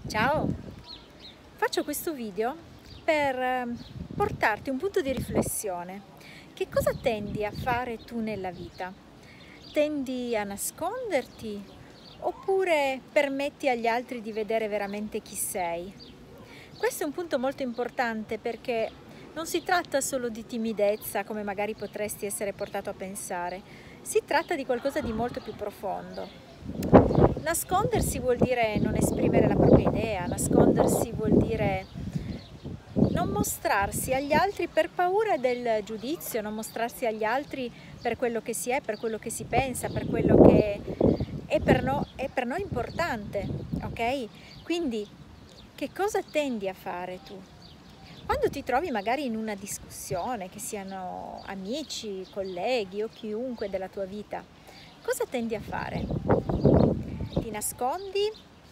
Ciao! Faccio questo video per portarti un punto di riflessione. Che cosa tendi a fare tu nella vita? Tendi a nasconderti oppure permetti agli altri di vedere veramente chi sei? Questo è un punto molto importante perché non si tratta solo di timidezza, come magari potresti essere portato a pensare, si tratta di qualcosa di molto più profondo. Nascondersi vuol dire non esprimere la propria idea, nascondersi vuol dire non mostrarsi agli altri per paura del giudizio, non mostrarsi agli altri per quello che si è, per quello che si pensa, per quello che è per noi importante, ok? Quindi che cosa tendi a fare tu? Quando ti trovi magari in una discussione, che siano amici, colleghi o chiunque della tua vita, cosa tendi a fare? Ti nascondi?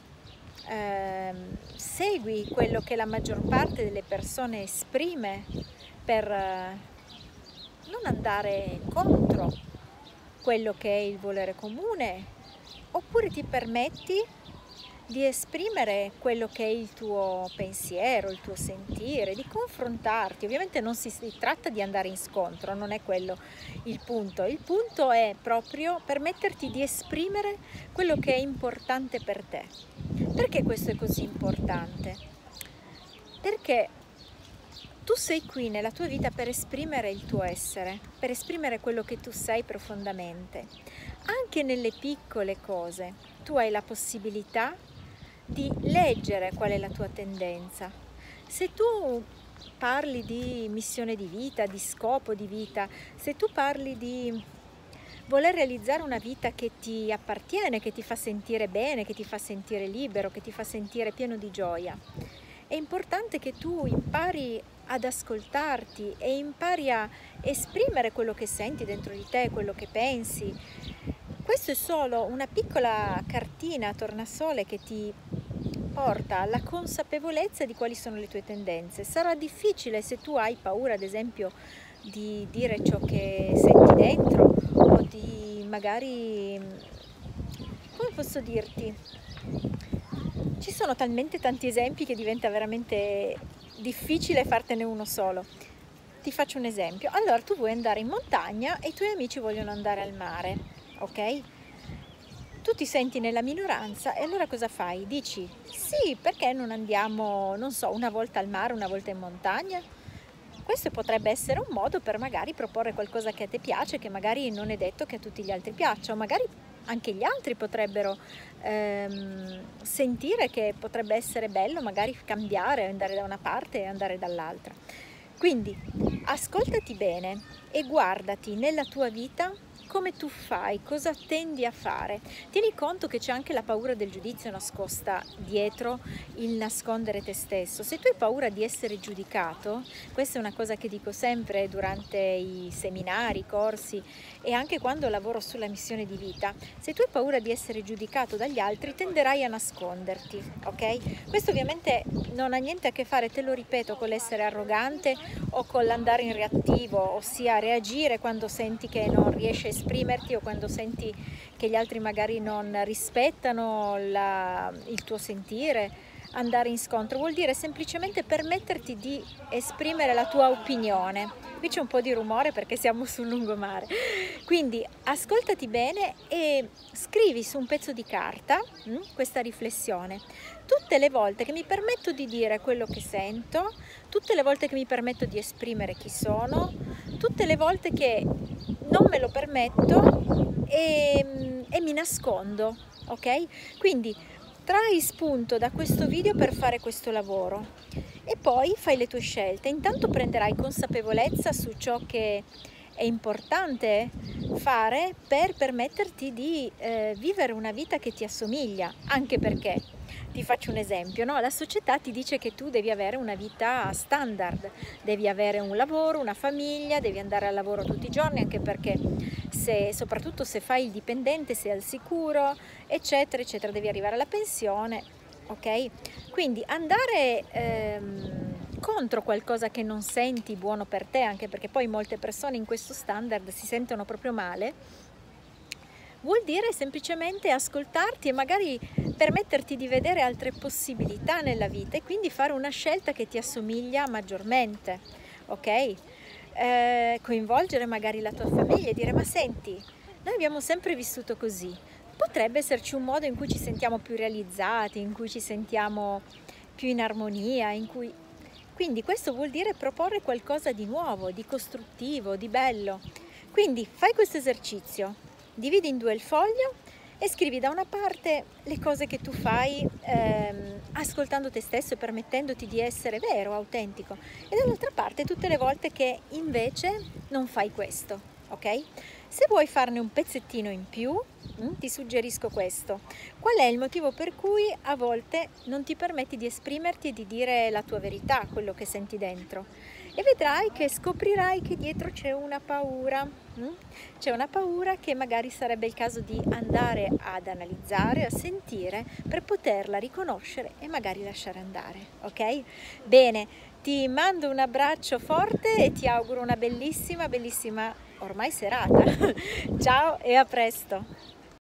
Segui quello che la maggior parte delle persone esprime per non andare contro quello che è il volere comune, oppure ti permetti di esprimere quello che è il tuo pensiero, il tuo sentire, di confrontarti. Ovviamente non si tratta di andare in scontro, non è quello il punto è proprio permetterti di esprimere quello che è importante per te. Perché questo è così importante? Perché tu sei qui nella tua vita per esprimere il tuo essere, per esprimere quello che tu sei profondamente. Anche nelle piccole cose tu hai la possibilità di leggere qual è la tua tendenza. Se tu parli di missione di vita, di scopo di vita, se tu parli di voler realizzare una vita che ti appartiene, che ti fa sentire bene, che ti fa sentire libero, che ti fa sentire pieno di gioia, è importante che tu impari ad ascoltarti e impari a esprimere quello che senti dentro di te, quello che pensi. Questo è solo una piccola cartina a tornasole che ti porta alla consapevolezza di quali sono le tue tendenze. Sarà difficile se tu hai paura, ad esempio, di dire ciò che senti dentro o di magari, come posso dirti, ci sono talmente tanti esempi che diventa veramente difficile fartene uno solo. Ti faccio un esempio. Allora, tu vuoi andare in montagna e i tuoi amici vogliono andare al mare, ok? Tu ti senti nella minoranza e allora cosa fai? Dici, sì, perché non andiamo, non so, una volta al mare, una volta in montagna? Questo potrebbe essere un modo per magari proporre qualcosa che a te piace, che magari non è detto che a tutti gli altri piaccia, o magari anche gli altri potrebbero sentire che potrebbe essere bello magari cambiare, andare da una parte e andare dall'altra. Quindi ascoltati bene e guardati nella tua vita come tu fai, cosa tendi a fare. Tieni conto che c'è anche la paura del giudizio nascosta dietro il nascondere te stesso. Se tu hai paura di essere giudicato, questa è una cosa che dico sempre durante i seminari, i corsi e anche quando lavoro sulla missione di vita, se tu hai paura di essere giudicato dagli altri tenderai a nasconderti, ok? Questo ovviamente non ha niente a che fare, te lo ripeto, con l'essere arrogante o con l'andare in reattivo, ossia reagire quando senti che non riesci a esprimerti o quando senti che gli altri magari non rispettano il tuo sentire. Andare in scontro vuol dire semplicemente permetterti di esprimere la tua opinione. Qui c'è un po' di rumore perché siamo sul lungomare. Quindi ascoltati bene e scrivi su un pezzo di carta questa riflessione. Tutte le volte che mi permetto di dire quello che sento, tutte le volte che mi permetto di esprimere chi sono, tutte le volte che non me lo permetto e mi nascondo, ok? Quindi trai spunto da questo video per fare questo lavoro e poi fai le tue scelte. Intanto prenderai consapevolezza su ciò che è importante fare per permetterti di vivere una vita che ti assomiglia, anche perché ti faccio un esempio, no? La società ti dice che tu devi avere una vita standard, devi avere un lavoro, una famiglia, devi andare al lavoro tutti i giorni, anche perché soprattutto se fai il dipendente sei al sicuro, eccetera, eccetera, devi arrivare alla pensione, ok? Quindi andare contro qualcosa che non senti buono per te, anche perché poi molte persone in questo standard si sentono proprio male, vuol dire semplicemente ascoltarti e magari permetterti di vedere altre possibilità nella vita e quindi fare una scelta che ti assomiglia maggiormente, ok? Coinvolgere magari la tua famiglia e dire: ma senti, noi abbiamo sempre vissuto così, potrebbe esserci un modo in cui ci sentiamo più realizzati, in cui ci sentiamo più in armonia, in cui... Quindi questo vuol dire proporre qualcosa di nuovo, di costruttivo, di bello. Quindi fai questo esercizio, dividi in due il foglio e scrivi da una parte le cose che tu fai ascoltando te stesso e permettendoti di essere vero, autentico, e dall'altra parte tutte le volte che invece non fai questo, ok? Se vuoi farne un pezzettino in più, ti suggerisco questo. Qual è il motivo per cui a volte non ti permetti di esprimerti e di dire la tua verità, quello che senti dentro? E vedrai che scoprirai che dietro c'è una paura. C'è una paura che magari sarebbe il caso di andare ad analizzare, a sentire, per poterla riconoscere e magari lasciare andare, ok? Bene, ti mando un abbraccio forte e ti auguro una bellissima, bellissima ormai serata. Ciao e a presto!